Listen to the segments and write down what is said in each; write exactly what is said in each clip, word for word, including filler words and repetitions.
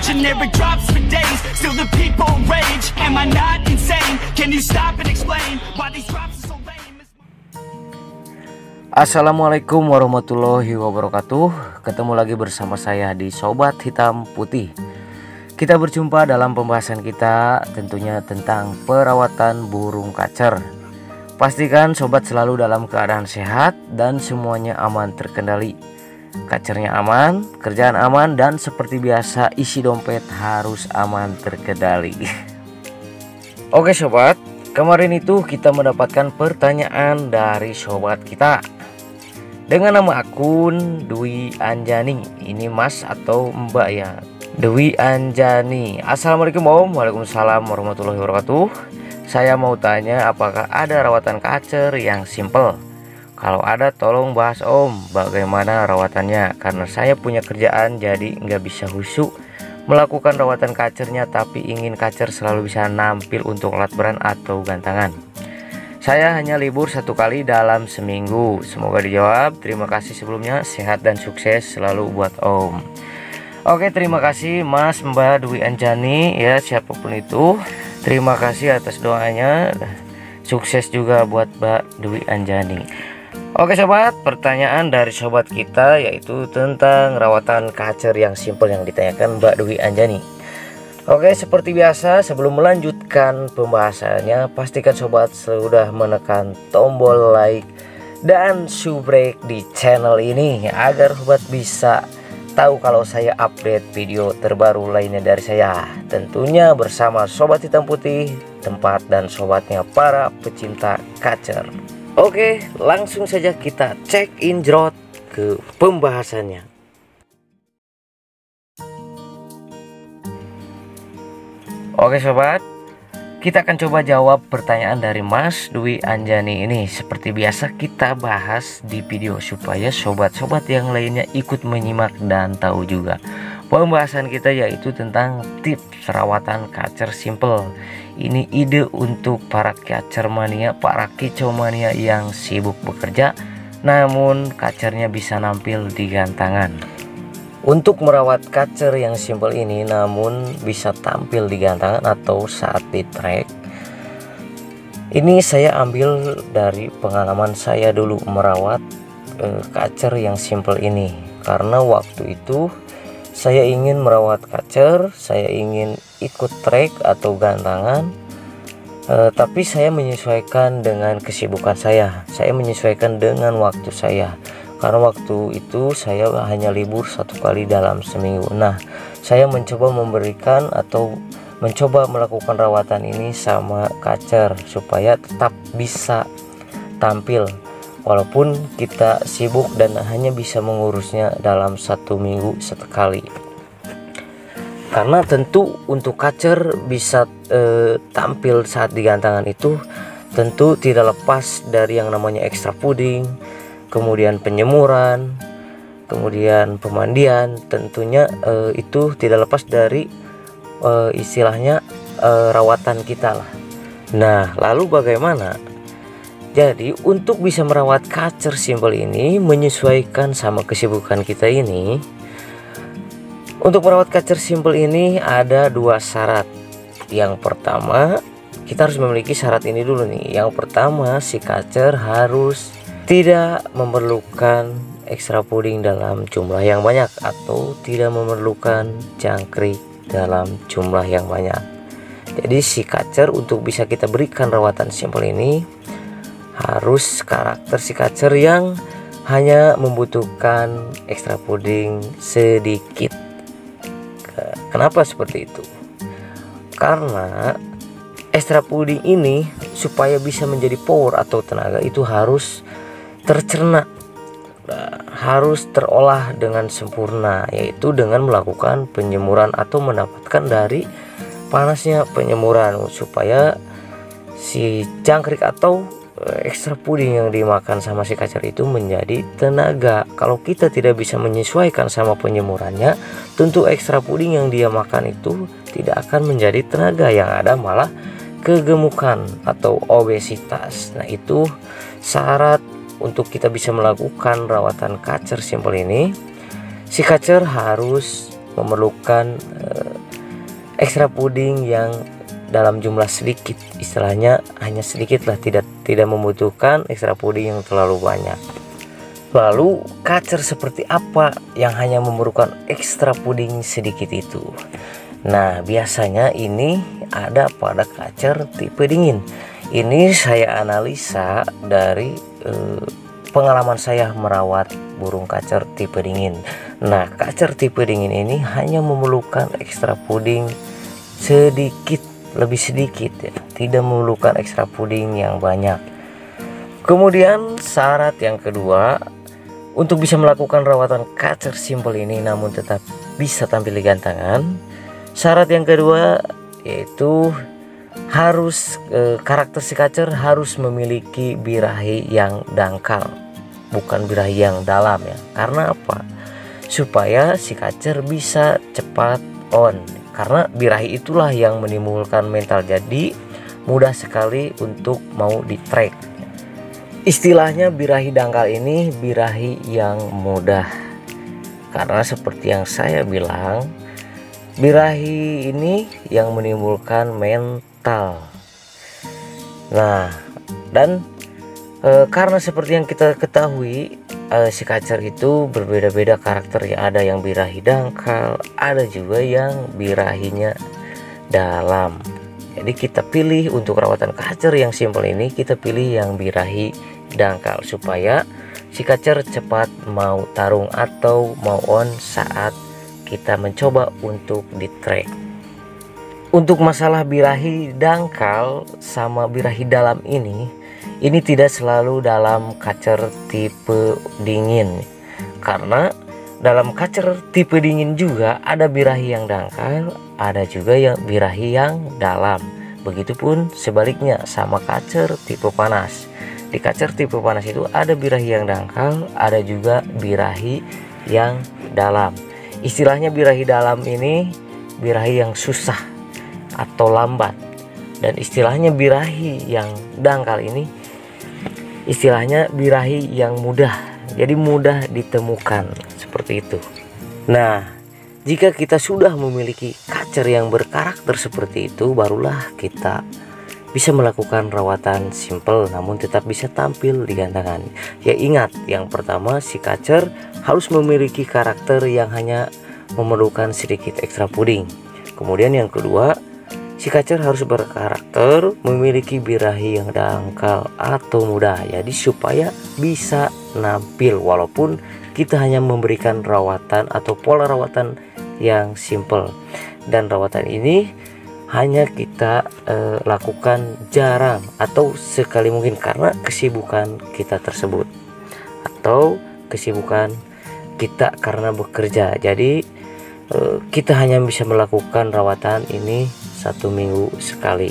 generic drops for days. Still the people rage. Am I not insane? Can you stop and explain why these drops are so lame? Assalamualaikum warahmatullahi wabarakatuh. Ketemu lagi bersama saya di Sobat Hitam Putih. Kita berjumpa dalam pembahasan kita tentunya tentang perawatan burung kacer. Pastikan sobat selalu dalam keadaan sehat dan semuanya aman terkendali. Kacernya aman, kerjaan aman, dan seperti biasa isi dompet harus aman terkendali. Oke sobat, kemarin itu kita mendapatkan pertanyaan dari sobat kita dengan nama akun Dwi Anjani. Ini mas atau mbak ya? Dwi Anjani. Assalamualaikum om. Waalaikumsalam warahmatullahi wabarakatuh. Saya mau tanya, apakah ada rawatan kacer yang simple? Kalau ada tolong bahas om, bagaimana rawatannya? Karena saya punya kerjaan jadi nggak bisa khusyuk melakukan rawatan kacernya, tapi ingin kacer selalu bisa nampil untuk alat beran atau gantangan. Saya hanya libur satu kali dalam seminggu. Semoga dijawab. Terima kasih sebelumnya. Sehat dan sukses selalu buat om. Oke, terima kasih Mas Mbak Dwi Anjani ya, siapapun itu. Terima kasih atas doanya. Sukses juga buat Mbak Dwi Anjani. Oke sobat, pertanyaan dari sobat kita yaitu tentang rawatan kacer yang simple yang ditanyakan Mbak Dwi Anjani. Oke, seperti biasa sebelum melanjutkan pembahasannya, pastikan sobat sudah menekan tombol like dan subscribe di channel ini agar sobat bisa tahu kalau saya update video terbaru lainnya dari saya, tentunya bersama Sobat Hitam Putih, tempat dan sobatnya para pecinta kacer. Oke, langsung saja kita check in jerot ke pembahasannya. Oke sobat, kita akan coba jawab pertanyaan dari Mas Dwi Anjani ini. Seperti biasa kita bahas di video supaya sobat-sobat yang lainnya ikut menyimak dan tahu juga. Pembahasan kita yaitu tentang tips rawatan kacer simple. Ini ide untuk para kacer mania, para kicau mania yang sibuk bekerja namun kacernya bisa nampil di gantangan. Untuk merawat kacer yang simple ini namun bisa tampil di gantangan atau saat di trek, ini saya ambil dari pengalaman saya dulu merawat eh, kacer yang simple ini. Karena waktu itu saya ingin merawat kacer, saya ingin ikut trek atau gantangan, eh, tapi saya menyesuaikan dengan kesibukan saya. Saya menyesuaikan dengan waktu saya. Karena waktu itu saya hanya libur satu kali dalam seminggu. Nah, saya mencoba memberikan atau mencoba melakukan rawatan ini sama kacer supaya tetap bisa tampil walaupun kita sibuk dan hanya bisa mengurusnya dalam satu minggu sekali. Karena tentu untuk kacer bisa eh, tampil saat digantangan itu tentu tidak lepas dari yang namanya extra puding, kemudian penyemuran, kemudian pemandian. Tentunya eh, itu tidak lepas dari eh, istilahnya eh, rawatan kita lah. Nah, lalu bagaimana? Jadi untuk bisa merawat kacer simple ini menyesuaikan sama kesibukan kita ini. Untuk merawat kacer simple ini ada dua syarat. Yang pertama, kita harus memiliki syarat ini dulu nih. Yang pertama, si kacer harus tidak memerlukan ekstra puding dalam jumlah yang banyak atau tidak memerlukan jangkrik dalam jumlah yang banyak. Jadi si kacer untuk bisa kita berikan rawatan simple ini harus karakter si kacer yang hanya membutuhkan ekstra puding sedikit. Kenapa seperti itu? Karena ekstra puding ini supaya bisa menjadi power atau tenaga itu harus tercerna, harus terolah dengan sempurna, yaitu dengan melakukan penjemuran atau mendapatkan dari panasnya penyemuran supaya si jangkrik atau ekstra puding yang dimakan sama si kacer itu menjadi tenaga. Kalau kita tidak bisa menyesuaikan sama penyemurannya, tentu ekstra puding yang dia makan itu tidak akan menjadi tenaga, yang ada malah kegemukan atau obesitas. Nah, itu syarat untuk kita bisa melakukan rawatan kacer simple ini. Si kacer harus memerlukan eh, ekstra puding yang dalam jumlah sedikit, istilahnya hanya sedikit lah, tidak tidak membutuhkan ekstra puding yang terlalu banyak. Lalu kacer seperti apa yang hanya memerlukan ekstra puding sedikit itu? Nah, biasanya ini ada pada kacer tipe dingin. Ini saya analisa dari eh, pengalaman saya merawat burung kacer tipe dingin. Nah, kacer tipe dingin ini hanya memerlukan ekstra puding sedikit, lebih sedikit ya, tidak memerlukan ekstra puding yang banyak. Kemudian syarat yang kedua, untuk bisa melakukan rawatan kacer simple ini namun tetap bisa tampil di gantangan, syarat yang kedua yaitu harus eh, karakter si kacer harus memiliki birahi yang dangkal, bukan birahi yang dalam ya. Karena apa? Supaya si kacer bisa cepat on. Karena birahi itulah yang menimbulkan mental, jadi mudah sekali untuk mau di track. Istilahnya birahi dangkal ini birahi yang mudah. Karena seperti yang saya bilang, birahi ini yang menimbulkan mental. Nah, dan e, karena seperti yang kita ketahui, e, si kacer itu berbeda-beda karakter ya. Ada yang birahi dangkal, ada juga yang birahinya dalam. Jadi kita pilih untuk rawatan kacer yang simple ini, kita pilih yang birahi dangkal supaya si kacer cepat mau tarung atau mau on saat kita mencoba untuk di track. Untuk masalah birahi dangkal sama birahi dalam ini, ini tidak selalu dalam kacer tipe dingin. Karena dalam kacer tipe dingin juga ada birahi yang dangkal, ada juga yang birahi yang dalam. Begitupun sebaliknya sama kacer tipe panas. Di kacer tipe panas itu ada birahi yang dangkal, ada juga birahi yang dalam. Istilahnya birahi dalam ini birahi yang susah atau lambat, dan istilahnya birahi yang dangkal ini istilahnya birahi yang mudah, jadi mudah ditemukan seperti itu. Nah, jika kita sudah memiliki kacer yang berkarakter seperti itu, barulah kita bisa melakukan rawatan simple namun tetap bisa tampil di gantangan. Ya ingat, yang pertama si kacer harus memiliki karakter yang hanya memerlukan sedikit ekstra puding. Kemudian yang kedua, si kacer harus berkarakter memiliki birahi yang dangkal atau mudah, jadi supaya bisa nampil walaupun kita hanya memberikan rawatan atau pola rawatan yang simple. Dan rawatan ini hanya kita eh, lakukan jarang atau sekali mungkin karena kesibukan kita tersebut atau kesibukan kita karena bekerja. Jadi eh, kita hanya bisa melakukan rawatan ini satu minggu sekali.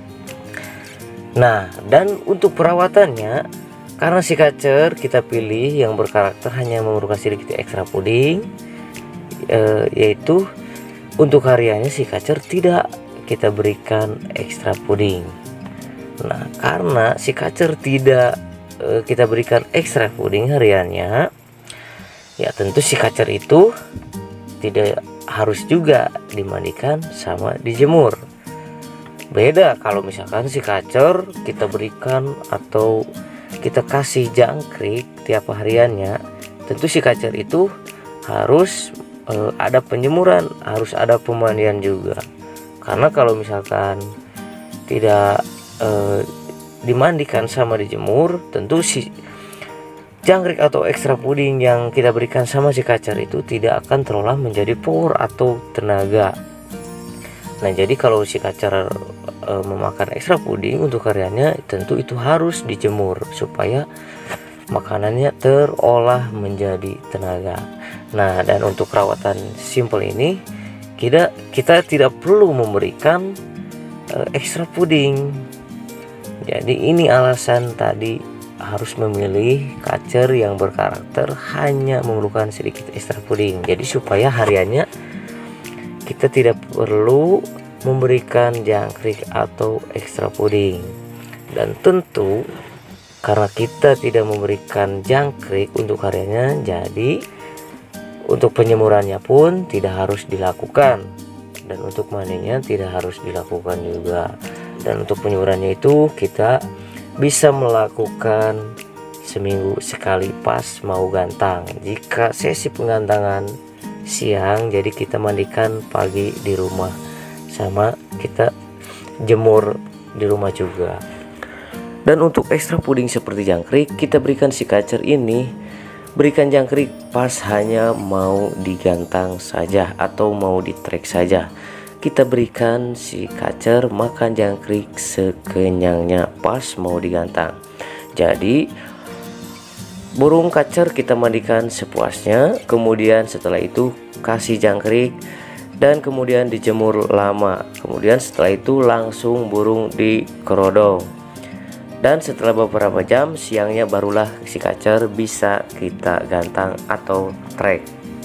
Nah, dan untuk perawatannya, karena si kacer kita pilih yang berkarakter hanya memerlukan sedikit ekstra puding, eh, yaitu untuk hariannya si kacer tidak kita berikan ekstra puding. Nah, karena si kacer tidak e, kita berikan ekstra puding hariannya, ya tentu si kacer itu tidak harus juga dimandikan sama dijemur. Beda kalau misalkan si kacer kita berikan atau kita kasih jangkrik tiap hariannya, tentu si kacer itu harus e, ada penjemuran, harus ada pemandian juga. Karena kalau misalkan tidak eh, dimandikan sama dijemur, tentu si jangkrik atau ekstra puding yang kita berikan sama si kacer itu tidak akan terolah menjadi power atau tenaga. Nah, jadi kalau si kacer eh, memakan ekstra puding untuk hariannya, tentu itu harus dijemur supaya makanannya terolah menjadi tenaga. Nah, dan untuk rawatan simple ini Kita, kita tidak perlu memberikan uh, ekstra puding. Jadi ini alasan tadi harus memilih kacer yang berkarakter hanya memerlukan sedikit ekstra puding. Jadi supaya hariannya kita tidak perlu memberikan jangkrik atau ekstra puding. Dan tentu karena kita tidak memberikan jangkrik untuk hariannya, jadi untuk penyemurannya pun tidak harus dilakukan. dan untuk mandinya tidak harus dilakukan juga. Dan untuk penyemburannya itu kita bisa melakukan seminggu sekali pas mau gantang. Jika sesi penggantangan siang, jadi kita mandikan pagi di rumah, sama kita jemur di rumah juga. Dan untuk ekstra puding seperti jangkrik, kita berikan si kacer ini, berikan jangkrik pas hanya mau digantang saja atau mau ditrek saja. Kita berikan si kacer makan jangkrik sekenyangnya pas mau digantang. Jadi burung kacer kita mandikan sepuasnya, kemudian setelah itu kasih jangkrik dan kemudian dijemur lama. Kemudian setelah itu langsung burung dikerodong. Dan setelah beberapa jam siangnya barulah si kacer bisa kita gantang atau trek.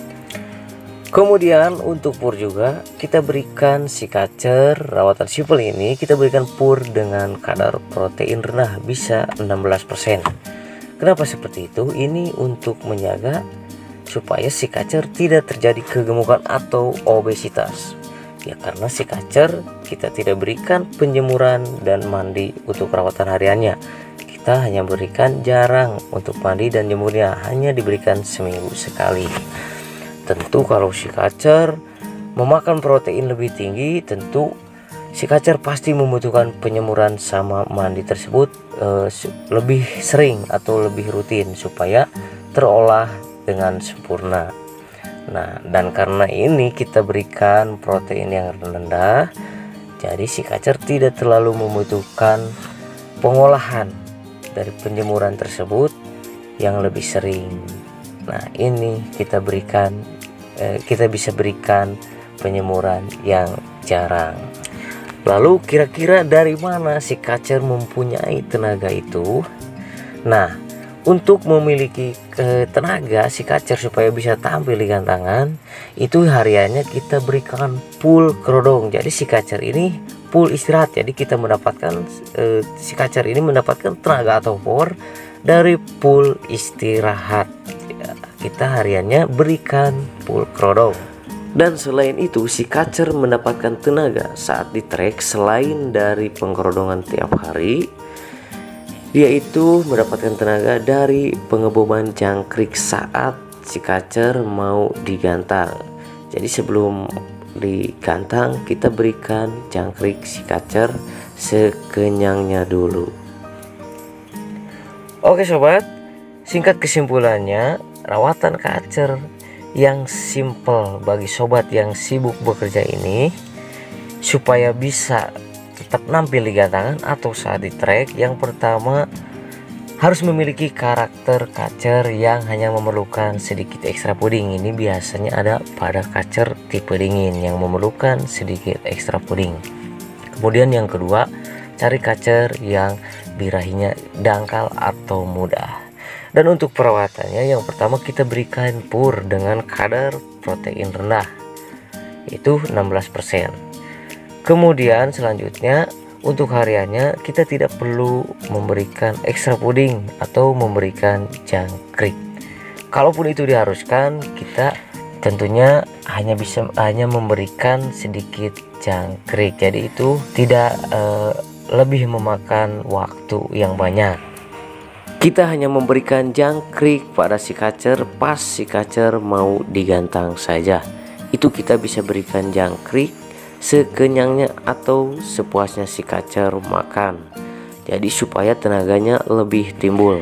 Kemudian untuk pur juga kita berikan si kacer rawatan simpel ini, kita berikan pur dengan kadar protein rendah, bisa enam belas persen. Kenapa seperti itu? Ini untuk menjaga supaya si kacer tidak terjadi kegemukan atau obesitas. Ya karena si kacer kita tidak berikan penjemuran dan mandi untuk perawatan hariannya. Kita hanya berikan jarang untuk mandi dan jemurnya, hanya diberikan seminggu sekali. Tentu kalau si kacer memakan protein lebih tinggi, tentu si kacer pasti membutuhkan penyemuran sama mandi tersebut eh, lebih sering atau lebih rutin supaya terolah dengan sempurna. Nah, dan karena ini kita berikan protein yang rendah, jadi si kacer tidak terlalu membutuhkan pengolahan dari penjemuran tersebut yang lebih sering. Nah, ini kita berikan eh, kita bisa berikan penyemuran yang jarang. Lalu kira-kira dari mana si kacer mempunyai tenaga itu? Nah, untuk memiliki eh, tenaga si kacer supaya bisa tampil di gantangan, itu hariannya kita berikan full kerodong. Jadi si kacer ini full istirahat. Jadi kita mendapatkan eh, si kacer ini mendapatkan tenaga atau power dari full istirahat. Ya, kita hariannya berikan full kerodong. Dan selain itu si kacer mendapatkan tenaga saat di trek selain dari pengkerodongan tiap hari, dia itu mendapatkan tenaga dari pengeboman jangkrik saat si kacer mau digantang. Jadi sebelum digantang kita berikan jangkrik si kacer sekenyangnya dulu. Oke sobat, singkat kesimpulannya, rawatan kacer yang simple bagi sobat yang sibuk bekerja ini supaya bisa tetap nampil di gantangan atau saat di trek, yang pertama harus memiliki karakter kacer yang hanya memerlukan sedikit ekstra puding. Ini biasanya ada pada kacer tipe dingin yang memerlukan sedikit ekstra puding. Kemudian yang kedua, cari kacer yang birahinya dangkal atau mudah. Dan untuk perawatannya, yang pertama kita berikan pur dengan kadar protein rendah, itu enam belas persen. Kemudian selanjutnya untuk hariannya kita tidak perlu memberikan ekstra puding atau memberikan jangkrik. Kalaupun itu diharuskan, kita tentunya hanya bisa hanya memberikan sedikit jangkrik. Jadi itu tidak eh, lebih memakan waktu yang banyak. Kita hanya memberikan jangkrik pada si kacer pas si kacer mau digantang saja. Itu kita bisa berikan jangkrik sekenyangnya atau sepuasnya si kacer makan. Jadi supaya tenaganya lebih timbul.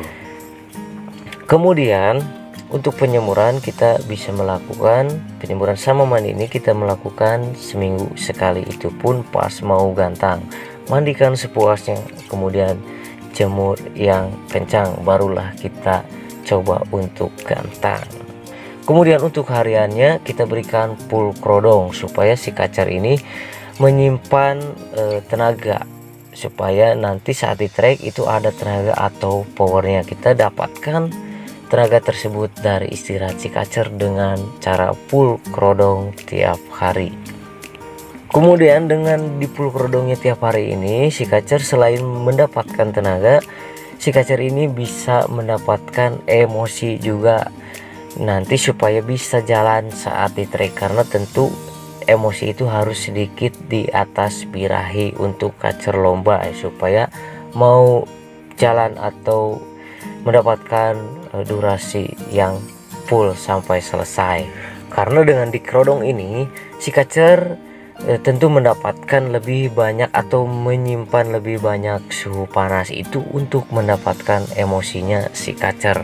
Kemudian untuk penyemuran kita bisa melakukan penyemuran sama mandi ini kita melakukan seminggu sekali, itu pun pas mau gantang. Mandikan sepuasnya, kemudian jemur yang kencang, barulah kita coba untuk gantang. Kemudian untuk hariannya kita berikan full kerodong supaya si kacer ini menyimpan e, tenaga, supaya nanti saat di trek itu ada tenaga atau powernya. Kita dapatkan tenaga tersebut dari istirahat si kacer dengan cara full kerodong tiap hari. Kemudian dengan di full kerodongnya tiap hari ini, si kacer selain mendapatkan tenaga, si kacer ini bisa mendapatkan emosi juga nanti supaya bisa jalan saat di trek. Karena tentu emosi itu harus sedikit di atas birahi untuk kacer lomba ya, supaya mau jalan atau mendapatkan uh, durasi yang full sampai selesai. Karena dengan dikerodong ini si kacer uh, tentu mendapatkan lebih banyak atau menyimpan lebih banyak suhu panas itu untuk mendapatkan emosinya si kacer.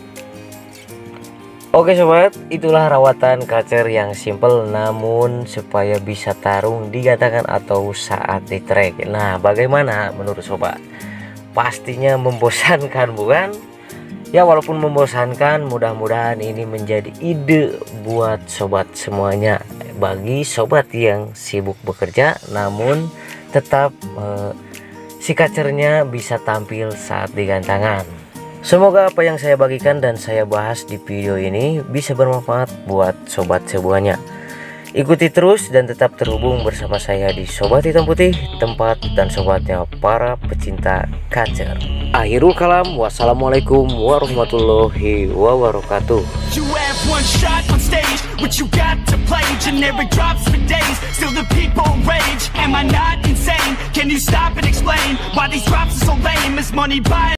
Oke sobat, itulah rawatan kacer yang simple namun supaya bisa tarung di gantangan atau saat di trek. Nah, bagaimana menurut sobat? Pastinya membosankan bukan? Ya walaupun membosankan, mudah-mudahan ini menjadi ide buat sobat semuanya. Bagi sobat yang sibuk bekerja namun tetap eh, si kacernya bisa tampil saat di gantangan. Semoga apa yang saya bagikan dan saya bahas di video ini bisa bermanfaat buat sobat semuanya. Ikuti terus dan tetap terhubung bersama saya di Sobat Hitam Putih, tempat dan sobatnya para pecinta kacer. Akhirul kalam, wassalamualaikum warahmatullahi wabarakatuh. You have one shot on stage, what you got to play? Generic drops for days, still the people rage. Am I not insane? Can you stop and explain why these drops are so lame? Is money buying?